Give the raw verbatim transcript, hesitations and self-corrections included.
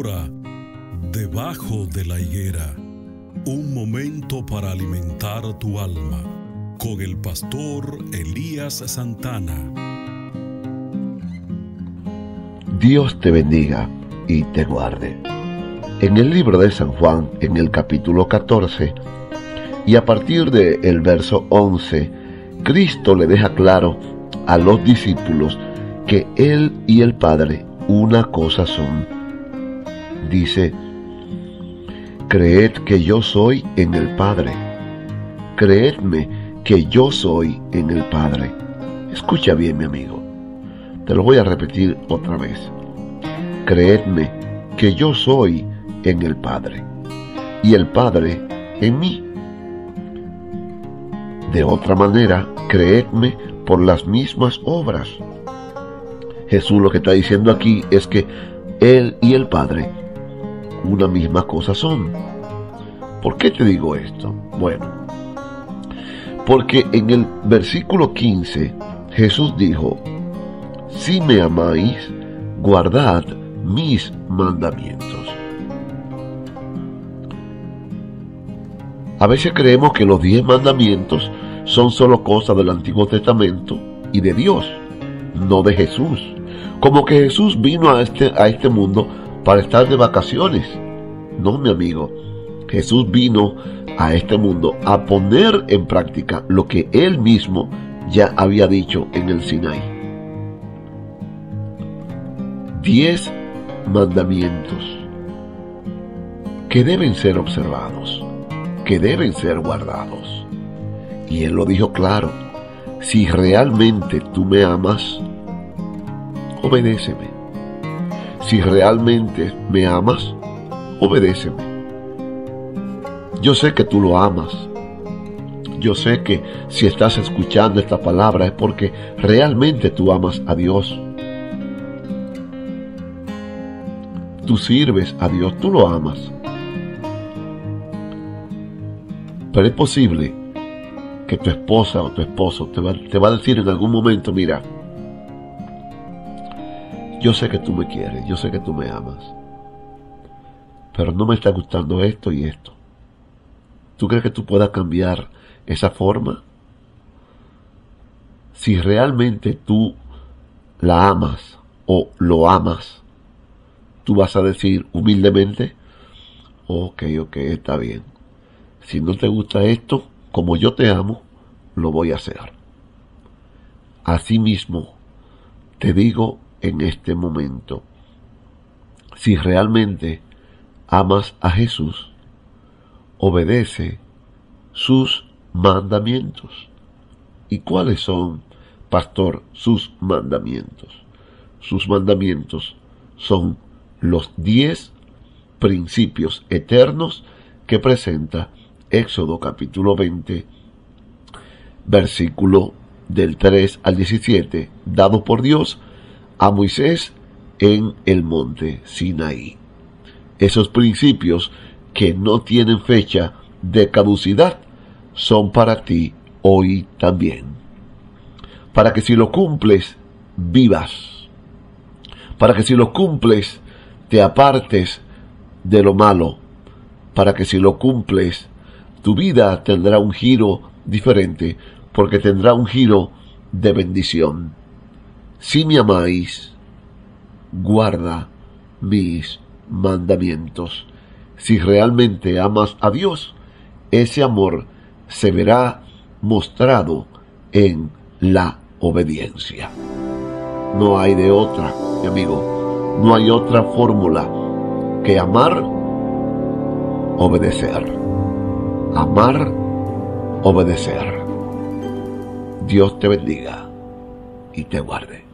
Ahora, debajo de la higuera, un momento para alimentar tu alma, con el pastor Elías Santana. Dios te bendiga y te guarde. En el libro de San Juan, en el capítulo catorce, y a partir del verso once, Cristo le deja claro a los discípulos que Él y el Padre una cosa son. Dice: creed que yo soy en el Padre. Creedme que yo soy en el Padre. Escucha bien, mi amigo. Te lo voy a repetir otra vez. Creedme que yo soy en el Padre y el Padre en mí. De otra manera, creedme por las mismas obras. Jesús lo que está diciendo aquí es que Él y el Padre una misma cosa son. ¿Por qué te digo esto? Bueno, porque en el versículo quince Jesús dijo: si me amáis, guardad mis mandamientos. A veces creemos que los diez mandamientos son solo cosas del Antiguo Testamento y de Dios, no de Jesús. Como que Jesús vino a este, a este mundo para estar de vacaciones. No, mi amigo. Jesús vino a este mundo a poner en práctica lo que Él mismo ya había dicho en el Sinaí. Diez mandamientos que deben ser observados, que deben ser guardados. Y Él lo dijo claro: si realmente tú me amas, obedéceme. Si realmente me amas, obedéceme. Yo sé que tú lo amas. Yo sé que si estás escuchando esta palabra es porque realmente tú amas a Dios. Tú sirves a Dios, tú lo amas. Pero es posible que tu esposa o tu esposo te va, te va a decir en algún momento: mira, yo sé que tú me quieres, yo sé que tú me amas, pero no me está gustando esto y esto. ¿Tú crees que tú puedas cambiar esa forma? Si realmente tú la amas o lo amas, tú vas a decir humildemente: ok, ok, está bien. Si no te gusta esto, como yo te amo, lo voy a hacer. Asimismo, te digo en este momento, si realmente amas a Jesús, obedece sus mandamientos. ¿Y cuáles son, pastor, sus mandamientos? Sus mandamientos son los diez principios eternos que presenta Éxodo capítulo veinte, versículo del tres al diecisiete, dado por Dios a Moisés en el monte Sinaí. Esos principios que no tienen fecha de caducidad son para ti hoy también. Para que si lo cumples, vivas. Para que si lo cumples, te apartes de lo malo. Para que si lo cumples, tu vida tendrá un giro diferente, porque tendrá un giro de bendición. Si me amáis, guarda mis mandamientos. Si realmente amas a Dios, ese amor se verá mostrado en la obediencia. No hay de otra, mi amigo. No hay otra fórmula que amar, obedecer. Amar, obedecer. Dios te bendiga y te guarde.